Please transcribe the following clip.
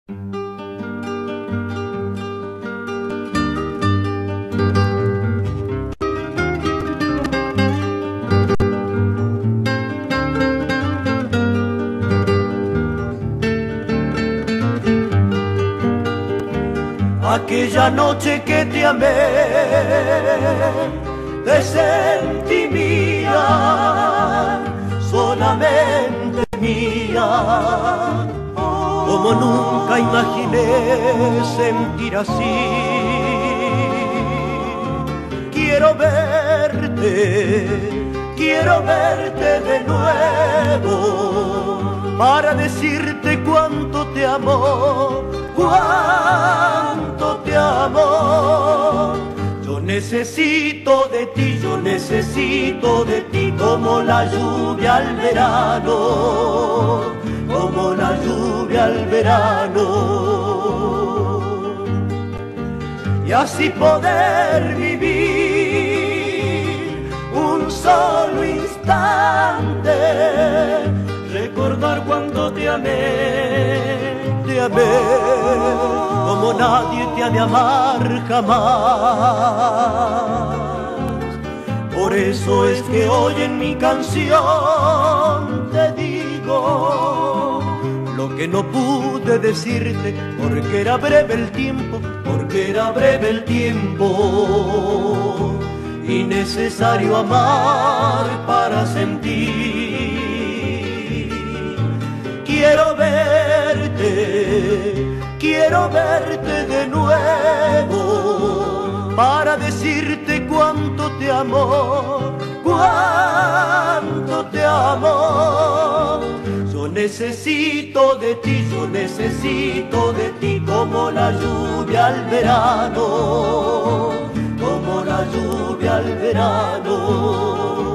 Aquella noche que te amé, te sentí mía, solamente mía. Como nunca imaginé sentir así. Quiero verte de nuevo, para decirte cuánto te amo, cuánto te amo. Yo necesito de ti, yo necesito de ti, como la lluvia al verano, como la lluvia al verano. Y así poder vivir un solo instante, recordar cuando te amé, como nadie te ha de amar jamás. Por eso es que hoy en mi canción te digo lo que no pude decirte, porque era breve el tiempo, porque era breve el tiempo, y necesario amar para sentir. Quiero verte de nuevo, para decirte cuánto te amo, cuánto te amo. Yo necesito de ti, yo necesito de ti, como la lluvia al verano, como la lluvia al verano.